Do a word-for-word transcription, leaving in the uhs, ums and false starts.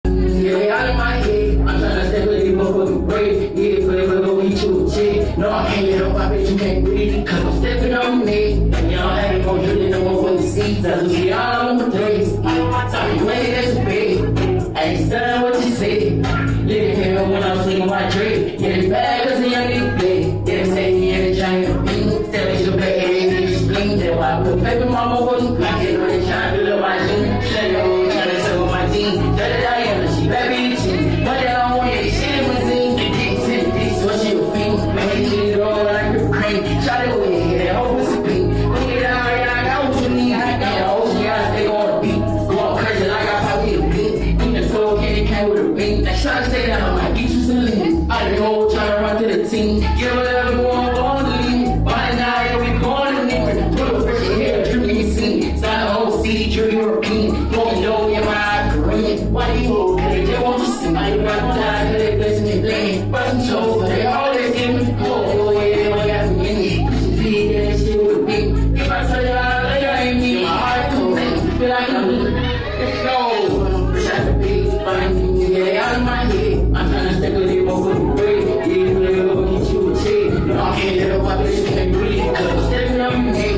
Yeah, out of my head, I'm tryna step with these motherfucking braids. Yeah, forever go eat you a chick. No, I can't let up, I bet you can't breathe. Cause I'm stepping on me. And y'all ain't gon' drill in the motherfucking seats. Zazooskii all on the place. Tell me when that's a big. I ain't studying what you say. Living here when I'm singing my drink. Get it back cause the young nigga play. Yeah, say he in a giant bean. Tell me your back and then you spleen. That's why I put paper my motherfucking pocket. When they tryna fill up my gym. Shut it up, tryna sell my team. Shut it down. Baby, cheat, but that I want it, shit was in the dick to the dick, so she a fiend. Man, she roll like a cream. Shot it with it, that hope it's a pink. Look at that, yeah, I got what you need. I got a whole shit, I stay on the beat. Going crazy like I probably a beat. In the floor, kid, it came with a beat. Like, try to stay down, I might get you some lean. I done go tryna run to the team. Give whatever you want, go on the lead. By now, yeah, we going to need. Put a fresh hair, drip in your scene. Sign a whole C D, true European. Going low in my Korean. Why do you they want to see my brother die, they blessing and blame. But some shows, they always give me oh, oh yeah, they don't got me in it. Push the feed, that shit with me. If I tell you I love you, I ain't me. My heart cold, feel like I'm let's go. Push out the beat, find me, yeah, out of my head. I'm tryna step with you, motherfucking break. Yeah, you never get you a check. No, I can't let up, I bet you can't breathe. Cause I'm stepping on me.